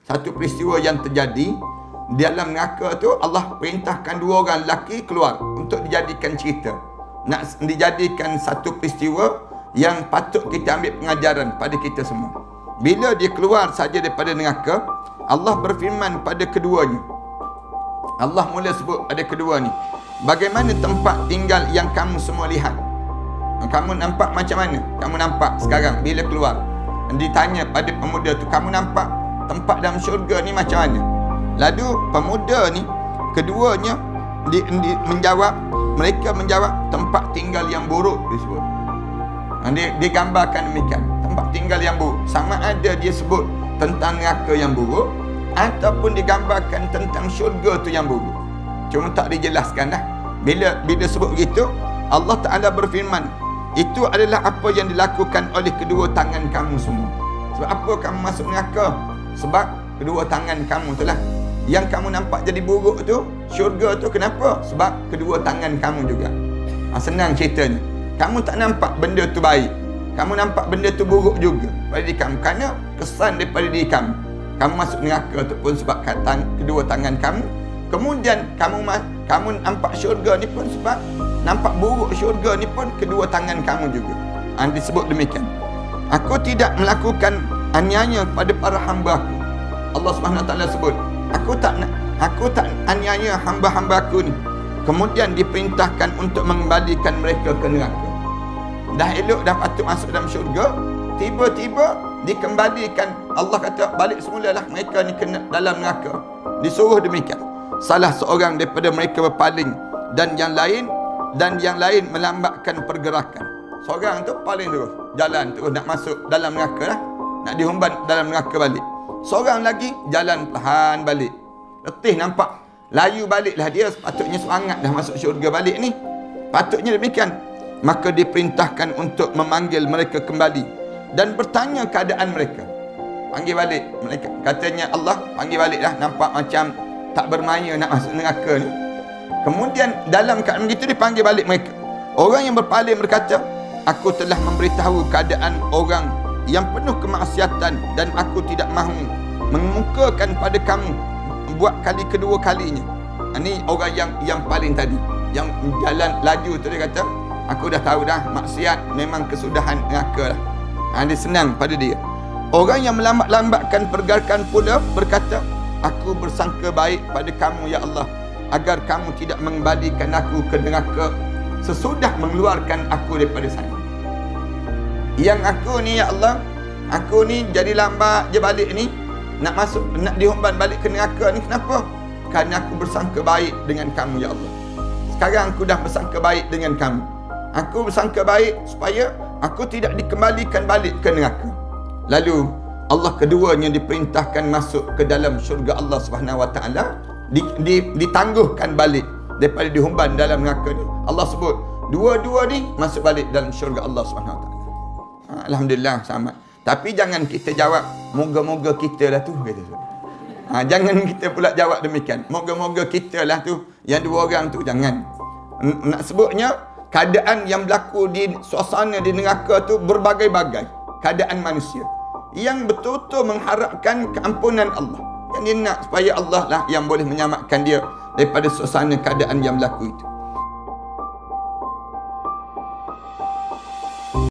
satu peristiwa yang terjadi di dalam neraka tu. Allah perintahkan dua orang lelaki keluar untuk dijadikan cerita, nak dijadikan satu peristiwa yang patut kita ambil pengajaran pada kita semua. Bila dia keluar saja daripada neraka, Allah berfirman pada keduanya. Allah mula sebut pada kedua ni, bagaimana tempat tinggal yang kamu semua lihat? Kamu nampak macam mana? Kamu nampak sekarang bila keluar? Ditanya pada pemuda tu, kamu nampak tempat dalam syurga ni macam mana? Lalu pemuda ni, keduanya mereka menjawab tempat tinggal yang buruk disebut. Dia gambarkan demikian, tempat tinggal yang buruk. Sama ada dia sebut tentang neraka yang buruk ataupun digambarkan tentang syurga tu yang buruk. Cuma tak dijelaskan dah. Bila sebut begitu, Allah Ta'ala berfirman, itu adalah apa yang dilakukan oleh kedua tangan kamu semua. Sebab apa kamu masuk neraka? Sebab kedua tangan kamu tu lah. Yang kamu nampak jadi buruk tu, syurga tu, kenapa? Sebab kedua tangan kamu juga. Senang ceritanya. Kamu tak nampak benda tu baik, kamu nampak benda tu buruk juga pada diri kamu, kerana kesan daripada diri kamu. Kamu masuk neraka tu pun sebab kedua tangan kamu. Kemudian kamu nampak syurga ni pun sebab nampak buruk syurga ni pun kedua tangan kamu juga. Disebut demikian. Aku tidak melakukan aniaya pada para hamba aku. Allah Subhanahu Wa Taala sebut, aku tak aniaya hamba-hamba aku ni. Kemudian diperintahkan untuk mengembalikan mereka ke neraka. Dah elok, dah patut masuk dalam syurga, tiba-tiba dikembalikan. Allah kata balik semula lah mereka ni kena dalam neraka. Disuruh demikian. Salah seorang daripada mereka berpaling dan yang lain melambatkan pergerakan. Seorang tu paling terus jalan terus nak masuk dalam neraka lah, nak dihumban dalam neraka balik. Seorang lagi jalan perlahan balik. Letih nampak, layu baliklah dia. Sepatutnya semangat dah masuk syurga balik ni, patutnya demikian. Maka diperintahkan untuk memanggil mereka kembali dan bertanya keadaan mereka. Panggil balik mereka. Katanya Allah, panggil balik dah, nampak macam tak bermaya nak masuk neraka ni. Kemudian dalam keadaan begitu dipanggil balik mereka. Orang yang berpaling berkata, aku telah memberitahu keadaan orang yang penuh kemaksiatan dan aku tidak mahu mengemukakan pada kamu buat kali kedua kalinya. Ini orang yang paling tadi, yang jalan laju tu, dia kata, aku dah tahu dah, maksiat memang kesudahan neraka lah. Dia senang pada dia. Orang yang melambat-lambatkan pergerakan pula berkata, aku bersangka baik pada kamu ya Allah, agar kamu tidak mengembalikan aku ke neraka sesudah mengeluarkan aku daripada sana. Yang aku ni ya Allah, aku ni jadi lambat je balik ni, nak dihumban balik ke neraka ni. Kenapa? Kerana aku bersangka baik dengan kamu ya Allah. Sekarang aku dah bersangka baik dengan kamu. Aku bersangka baik supaya aku tidak dikembalikan balik ke neraka. Lalu Allah keduanya diperintahkan masuk ke dalam syurga Allah Subhanahu Wa Taala, ditangguhkan balik daripada dihumban dalam neraka ni. Allah sebut dua-dua ni masuk balik dalam syurga Allah Subhanahu Wa Taala. Alhamdulillah, selamat. Tapi jangan kita jawab moga-moga kita lah tu, kata. Jangan kita pula jawab demikian, moga-moga kita lah tu, yang dua orang tu, jangan. Nak sebutnya keadaan yang berlaku di suasana di neraka tu berbagai-bagai keadaan manusia yang betul-betul mengharapkan keampunan Allah, yang dia nak supaya Allah lah yang boleh menyelamatkan dia daripada suasana keadaan yang berlaku itu.